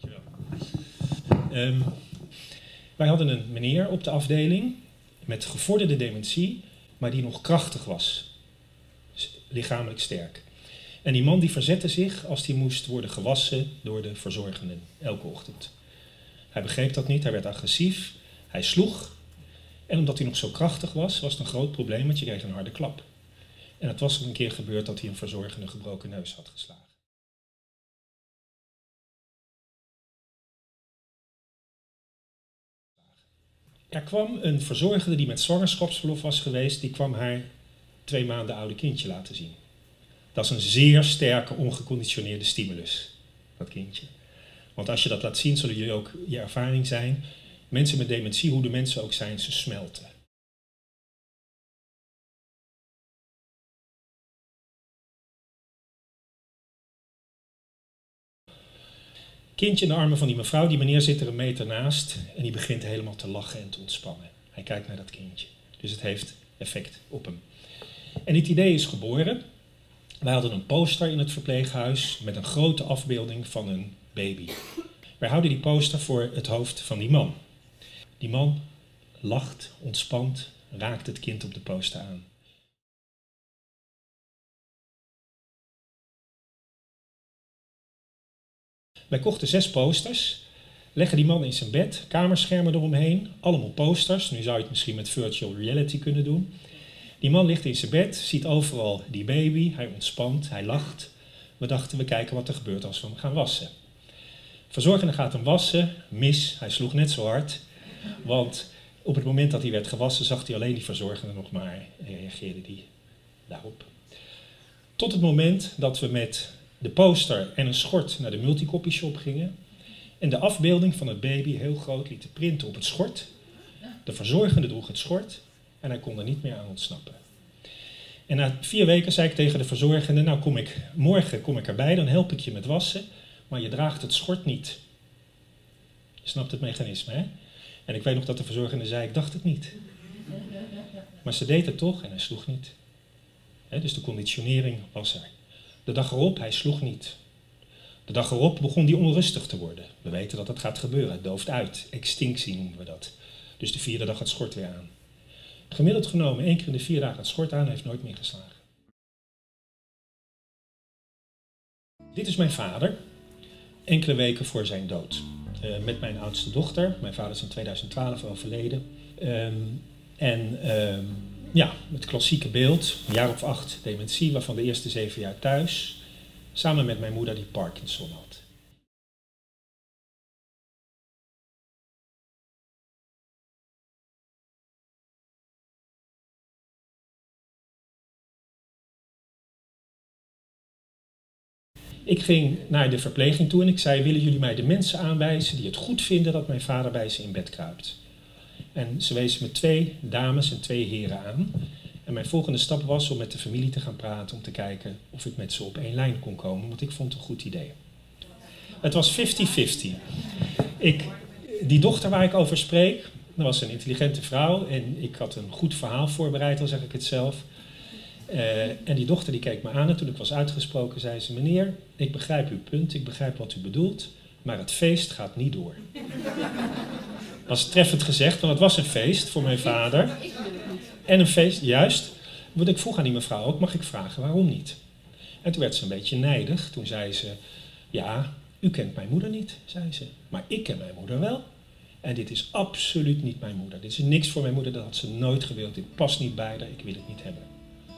Dankjewel. Wij hadden een meneer op de afdeling met gevorderde dementie, maar die nog krachtig was. Lichamelijk sterk. En die man die verzette zich als die moest worden gewassen door de verzorgenden, elke ochtend. Hij begreep dat niet, hij werd agressief, hij sloeg. En omdat hij nog zo krachtig was, was het een groot probleem, want je kreeg een harde klap. En het was er een keer gebeurd dat hij een verzorgende gebroken neus had geslagen. Er kwam een verzorgende die met zwangerschapsverlof was geweest, die kwam haar 2 maanden oude kindje laten zien. Dat is een zeer sterke, ongeconditioneerde stimulus, dat kindje. Want als je dat laat zien, zullen jullie ook je ervaring zijn. Mensen met dementie, hoe de mensen ook zijn, ze smelten. Kindje in de armen van die mevrouw, die meneer zit er een meter naast en die begint helemaal te lachen en te ontspannen. Hij kijkt naar dat kindje. Dus het heeft effect op hem. En dit idee is geboren. Wij hadden een poster in het verpleeghuis met een grote afbeelding van een baby. Wij houden die poster voor het hoofd van die man. Die man lacht, ontspant, raakt het kind op de poster aan. Wij kochten 6 posters, leggen die man in zijn bed, kamerschermen eromheen, allemaal posters. Nu zou je het misschien met virtual reality kunnen doen. Die man ligt in zijn bed, ziet overal die baby, hij ontspant, hij lacht. We dachten, we kijken wat er gebeurt als we hem gaan wassen. Verzorgende gaat hem wassen, mis, hij sloeg net zo hard. Want op het moment dat hij werd gewassen, zag hij alleen die verzorgende nog maar en reageerde hij daarop. Tot het moment dat we met de poster en een schort naar de multicopy shop gingen en de afbeelding van het baby heel groot lieten printen op het schort. De verzorgende droeg het schort en hij kon er niet meer aan ontsnappen. En na 4 weken zei ik tegen de verzorgende, nou morgen kom ik erbij, dan help ik je met wassen, maar je draagt het schort niet. Je snapt het mechanisme, hè? En ik weet nog dat de verzorgende zei, ik dacht het niet. Maar ze deed het toch en hij sloeg niet. Dus de conditionering was er. De dag erop, hij sloeg niet. De dag erop begon hij onrustig te worden. We weten dat dat gaat gebeuren, het dooft uit. Extinctie noemen we dat. Dus de 4e dag het schort weer aan. Gemiddeld genomen 1 keer in de 4 dagen het schort aan, heeft nooit meer geslagen. Dit is mijn vader, enkele weken voor zijn dood. Met mijn oudste dochter. Mijn vader is in 2012 overleden. Ja, het klassieke beeld, een jaar of 8 dementie, waarvan de eerste 7 jaar thuis, samen met mijn moeder die Parkinson had. Ik ging naar de verpleging toe en ik zei, willen jullie mij de mensen aanwijzen die het goed vinden dat mijn vader bij ze in bed kruipt? En ze wezen me 2 dames en 2 heren aan. En mijn volgende stap was om met de familie te gaan praten, om te kijken of ik met ze op 1 lijn kon komen, want ik vond het een goed idee. Het was 50-50. Die dochter waar ik over spreek, dat was een intelligente vrouw en ik had een goed verhaal voorbereid, al zeg ik het zelf. En die dochter die keek me aan en toen ik was uitgesproken zei ze, meneer, ik begrijp uw punt, ik begrijp wat u bedoelt, maar het feest gaat niet door. Dat was treffend gezegd, want het was een feest voor mijn vader. En een feest, juist. Want ik vroeg aan die mevrouw ook, mag ik vragen waarom niet? En toen werd ze een beetje nijdig. Toen zei ze, ja, u kent mijn moeder niet, zei ze. Maar ik ken mijn moeder wel. En dit is absoluut niet mijn moeder. Dit is niks voor mijn moeder, dat had ze nooit gewild. Dit past niet bij haar, ik wil het niet hebben.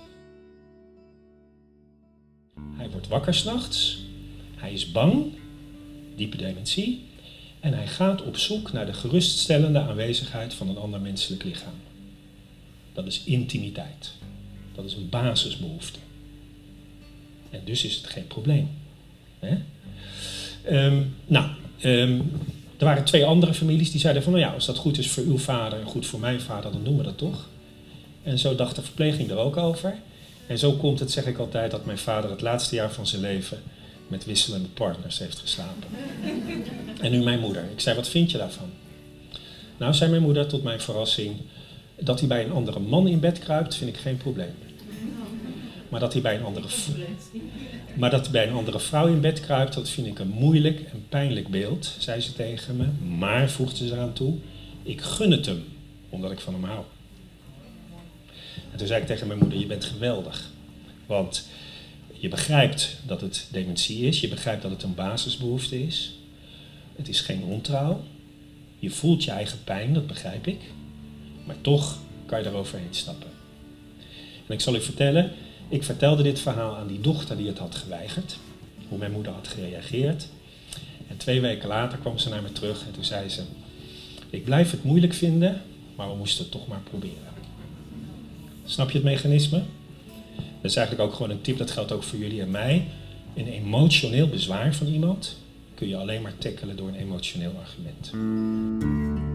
Hij wordt wakker 's nachts. Hij is bang, diepe dementie. En hij gaat op zoek naar de geruststellende aanwezigheid van een ander menselijk lichaam. Dat is intimiteit. Dat is een basisbehoefte. En dus is het geen probleem. Er waren 2 andere families die zeiden van, nou ja, als dat goed is voor uw vader en goed voor mijn vader, dan doen we dat toch. En zo dacht de verpleging er ook over. En zo komt het, zeg ik altijd, dat mijn vader het laatste jaar van zijn leven met wisselende partners heeft geslapen. En nu mijn moeder. Ik zei, wat vind je daarvan? Nou, zei mijn moeder tot mijn verrassing, dat hij bij een andere man in bed kruipt, vind ik geen probleem. Maar dat bij een andere vrouw in bed kruipt, dat vind ik een moeilijk en pijnlijk beeld, zei ze tegen me. Maar, voegde ze eraan toe, ik gun het hem, omdat ik van hem hou. En toen zei ik tegen mijn moeder, je bent geweldig. Want je begrijpt dat het dementie is, je begrijpt dat het een basisbehoefte is. Het is geen ontrouw. Je voelt je eigen pijn, dat begrijp ik. Maar toch kan je eroverheen stappen. En ik zal u vertellen, ik vertelde dit verhaal aan die dochter die het had geweigerd. Hoe mijn moeder had gereageerd. En 2 weken later kwam ze naar me terug en toen zei ze, ik blijf het moeilijk vinden, maar we moesten het toch maar proberen. Snap je het mechanisme? Dat is eigenlijk ook gewoon een tip, dat geldt ook voor jullie en mij. Een emotioneel bezwaar van iemand kun je alleen maar tackelen door een emotioneel argument.